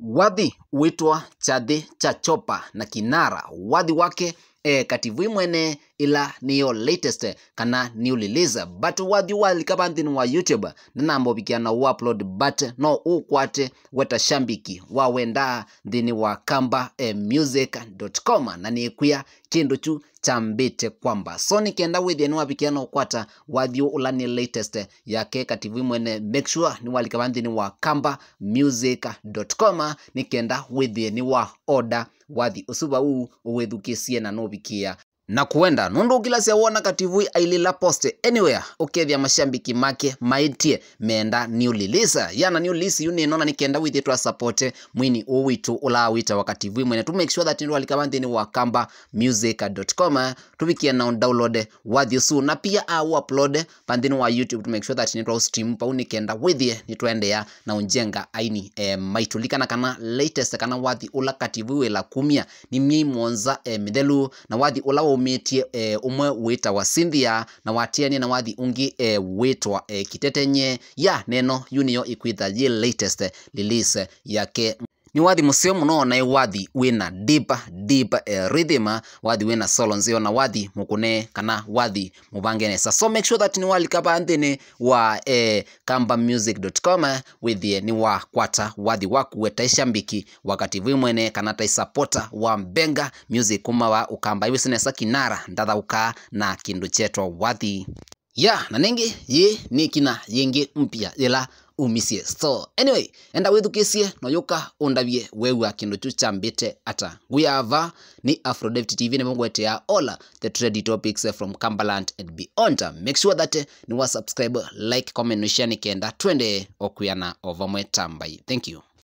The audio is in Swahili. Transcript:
Wathi witwa Chathi Chachopa na kinara wathi wake kativu mwene ila niyo latest kana new release but wathi walikaba nthini wa YouTube na nambo bikiana upload but no ukwate weta shambiki wa wenda nthini wa kamba music.com na ni kuya kindu chu chambite kwamba so nikienda withia ni wabikiana ukwata wathi ulani latest yake kativu mwene make sure ni walikaba nthini wa kamba music.com nikienda withia ni wa order wathi usuba uwethukisie na nobikia na kuenda nundu ukilasi wona kativu ailila post anywhere ukethia mashambiki make maitie menda new release yana new release yuni nona nikienda with twa support mwini uwitu ula wita wakativu mwene to make sure that ndio alikaba nthini wa kamba music.com tubikia na download wathi usu na pia upload pandini wa YouTube to make sure that nitwa stream pa unikenda withie nitwendea na unjenga aini maitulikana kana latest kana wathi ula kativu ila kumia ni mii monza midelu na wathi ula umetie umwe wita wa Cynthia na watiani na wathi ungi witwa Kitetenye ya neno yuniyo ikwitha ye latest release yake ni wathi museo muno na wathi wina deep rhythm wathi wina solo nzio na wathi mukune kana wathi mubangene so make sure that ni walikaba nthini wa kamba music.com withie ni wa kwata wathi waku wetaisha mbiki wakati mwene kana tai supporter wa Mbenga music kuma wa ukamba iwisinesa kinara ndatha uka na kindu chetwa wathi ya na nengi ye ni kina yengi mpya ila umisie so anyway enda withukisie no yuka undavie wewa kindu chu chambite ata guyava ni Afrodev TV ne mungwete ya all the trendy topics from Cumberland and beyond. Make sure that ni wa subscribe, like, comment, share nikenda twende okuyana over mwetambai. Thank you.